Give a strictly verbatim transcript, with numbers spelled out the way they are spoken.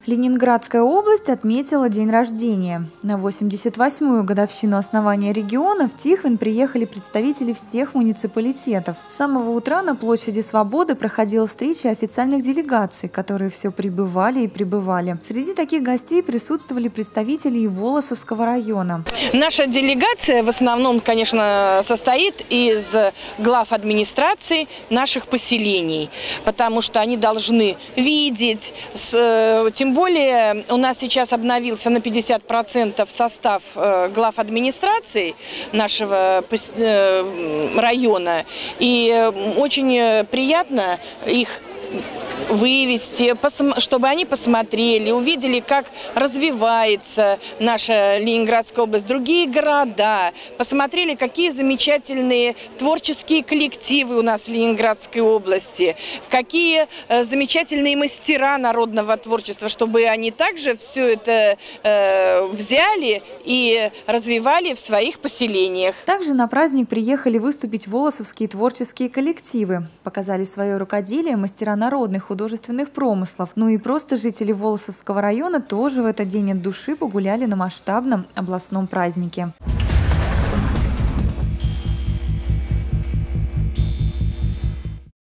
Ленинградская область отметила день рождения. На восемьдесят восьмую годовщину основания региона в Тихвин приехали представители всех муниципалитетов. С самого утра на площади Свободы проходила встреча официальных делегаций, которые все прибывали и прибывали. Среди таких гостей присутствовали представители и Волосовского района. Наша делегация в основном, конечно, состоит из глав администрации наших поселений, потому что они должны видеть, тем более Более у нас сейчас обновился на пятьдесят процентов состав глав администрации нашего района. И очень приятно их вывести, чтобы они посмотрели, увидели, как развивается наша Ленинградская область, другие города, посмотрели, какие замечательные творческие коллективы у нас в Ленинградской области, какие замечательные мастера народного творчества, чтобы они также все это э, взяли и развивали в своих поселениях. Также на праздник приехали выступить волосовские творческие коллективы, показали свое рукоделие мастера народных художественных промыслов. Ну и просто жители Волосовского района тоже в этот день от души погуляли на масштабном областном празднике.